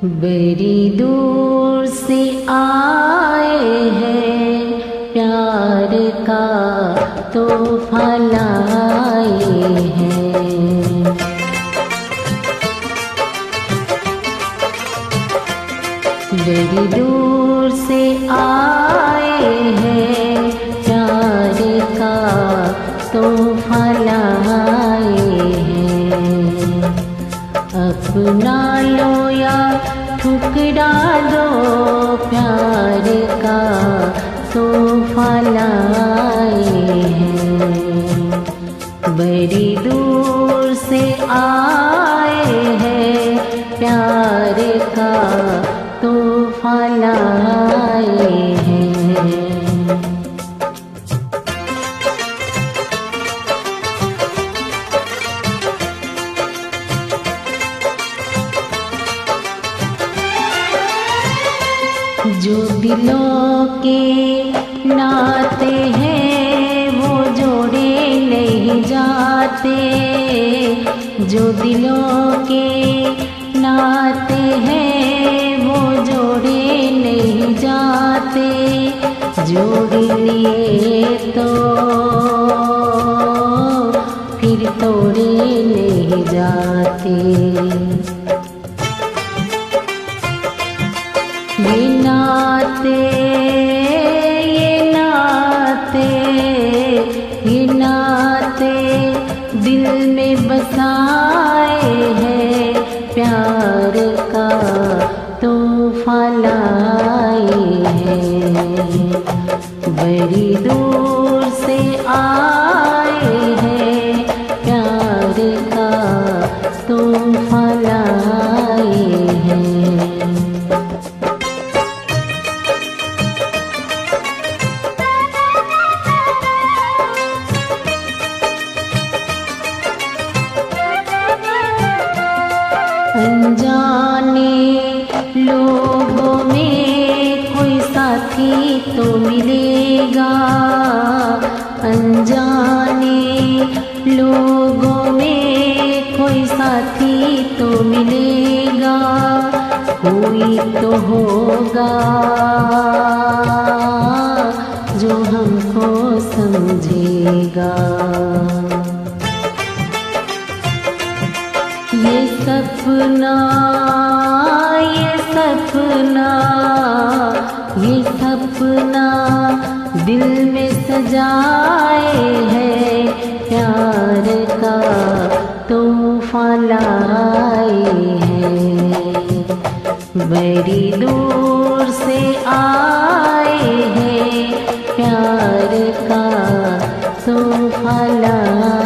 बड़ी दूर से आए हैं, प्यार का तोहफा लाए हैं। बड़ी दूर से आए हैं, प्यार का तोहफा लाए हैं। अपना लो या ठुकरा दो, प्यार का तोहफा लाए हैं। बड़ी दूर से आए हैं, प्यार का तोहफा लाए हैं। जो दिलों के नाते हैं वो जोड़े नहीं जाते। जो दिलों के नाते हैं वो जोड़े नहीं जाते। जोड़ लिए तो फिर तोड़े नहीं जाते। ये नाते दिल में बसाए हैं, प्यार का तोहफा लाए हैं। बड़ी दूर से आए हैं, प्यार का तोहफा लाए हैं। अनजाने लोगों में कोई साथी तो मिलेगा। अनजाने लोगों में कोई साथी तो मिलेगा। कोई तो होगा जो हमको समझेगा। ये सपना दिल में सजाए हैं, प्यार का तोहफा लाए हैं। बड़ी दूर से आए हैं, प्यार का तोहफा लाए